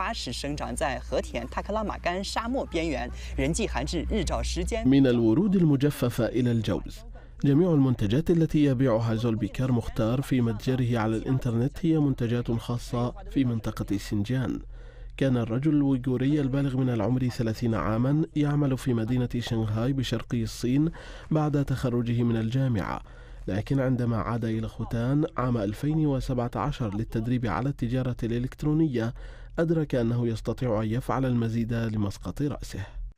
它是生长在和田塔克拉玛干沙漠边缘，人迹罕至日照时间。 من الورود المجففة إلى الجوز، جميع المنتجات التي يبيعها زولبيكار مختار في متجره على الإنترنت هي منتجات خاصة في منطقة سينجيان. كان الرجل الويغوري البالغ من العمر 30 عاما يعمل في مدينة شنغهاي بشرقي الصين بعد تخرجه من الجامعة، لكن عندما عاد إلى خوتان عام 2017 للتدريب على التجارة الإلكترونية أدرك أنه يستطيع أن يفعل المزيد لمسقط رأسه.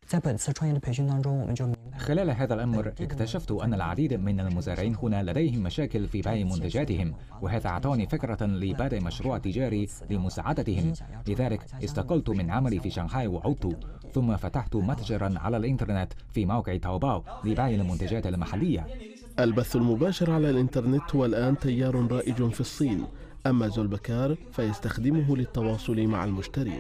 خلال هذا الأمر اكتشفت أن العديد من المزارعين هنا لديهم مشاكل في بيع منتجاتهم، وهذا أعطاني فكرة لبدء مشروع تجاري لمساعدتهم. لذلك استقلت من عملي في شنغهاي وعدت، ثم فتحت متجرا على الإنترنت في موقع تاوباو لبيع المنتجات المحلية. البث المباشر على الإنترنت هو الآن تيار رائج في الصين، أما زولبيكار فيستخدمه للتواصل مع المشترين.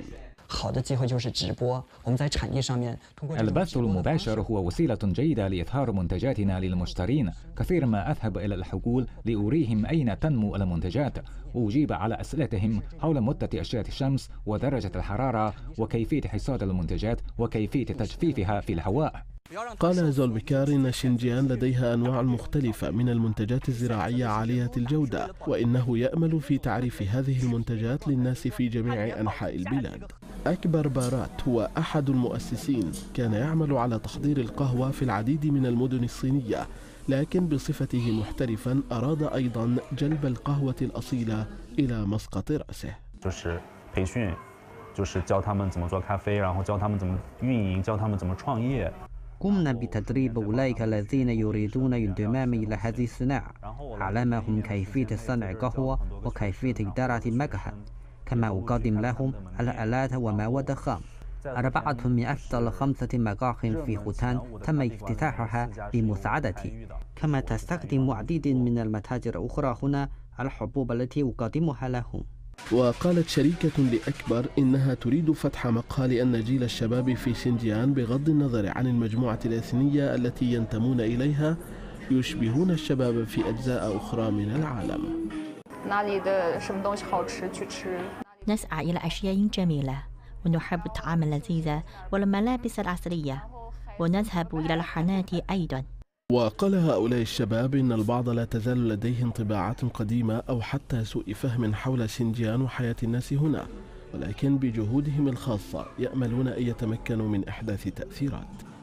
البث المباشر هو وسيلة جيدة لإظهار منتجاتنا للمشترين. كثير ما أذهب إلى الحقول لأريهم أين تنمو المنتجات، وأجيب على أسئلتهم حول مدة أشعة الشمس ودرجة الحرارة وكيفية حصاد المنتجات وكيفية تجفيفها في الهواء. قال زولبيكار إن شينجيان لديها أنواع مختلفة من المنتجات الزراعية عالية الجودة، وإنه يأمل في تعريف هذه المنتجات للناس في جميع أنحاء البلاد. أكبر بارات هو أحد المؤسسين، كان يعمل على تحضير القهوة في العديد من المدن الصينية، لكن بصفته محترفا أراد أيضا جلب القهوة الأصيلة إلى مسقط رأسه. قمنا بتدريب أولئك الذين يريدون الانضمام إلى هذه الصناعة، علمهم كيفية صنع قهوة وكيفية إدارة المقهى، كما أقدم لهم الآلات ومواد خام. 4 من أفضل 5 مقاهٍ في خوتان تم افتتاحها بمساعدتي، كما تستخدم عديد من المتاجر الأخرى هنا الحبوب التي أقدمها لهم. وقالت شركة لأكبر إنها تريد فتح مقهى لأن جيل الشباب في شينجيان بغض النظر عن المجموعة الإثنية التي ينتمون إليها يشبهون الشباب في أجزاء أخرى من العالم. نسعى إلى أشياء جميلة، ونحب الطعام اللذيذ والملابس العصرية، ونذهب إلى الحانات أيضا. وقال هؤلاء الشباب إن البعض لا تزال لديه انطباعات قديمة أو حتى سوء فهم حول شينجيان وحياة الناس هنا، ولكن بجهودهم الخاصة يأملون أن يتمكنوا من إحداث تأثيرات.